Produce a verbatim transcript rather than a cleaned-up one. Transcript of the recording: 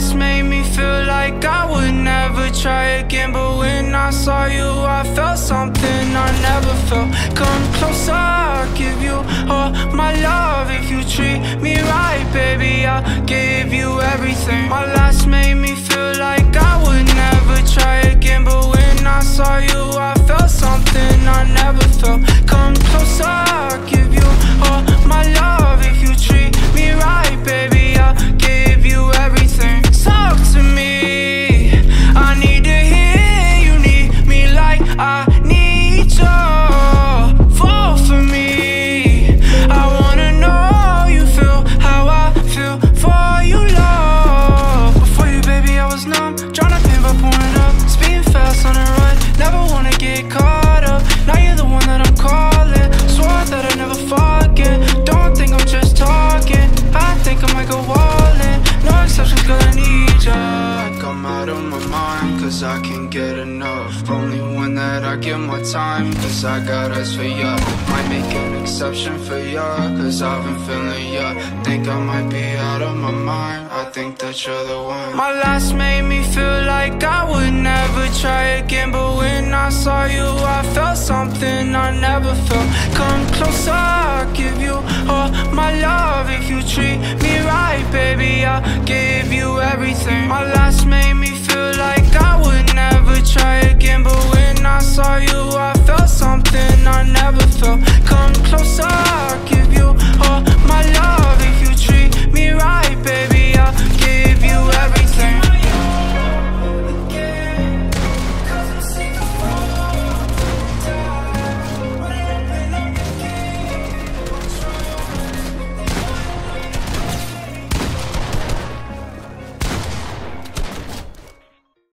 last made me feel like I would never try again, but when I saw you I felt something I never felt. Come closer, I'll give you all my love. If you treat me right, baby, I'll give you everything. My last made me feel like I would never try again, but when I saw you I felt something I never felt. Come closer, I'll give you all my love. If you treat me right, baby, I'll give you everything. Talk to me, I need to hear you need me like I need you. Fall for me, I wanna know you feel how I feel for you, love. Before you, baby, I was numb, tryna pain by pouring up, speeding fast on the run, never wanna get caught up. Now you're the one that I'm calling, swore that I'd never forget. Don't think I'm just talking, I think I might go all in. No exceptions, girl, I need ya. Like I'm out of my mind, cause I can't get enough. Only one that I give my time, cause I got eyes for ya. Might make an exception for ya, cause I've been feeling ya. Think I might be out of my mind, I think that you're the one. My last made me feel like I would never try again, but when I saw you I felt something I never felt. Come closer, I'll give you all my love. If you treat me right, baby, I'll give you everything. My last made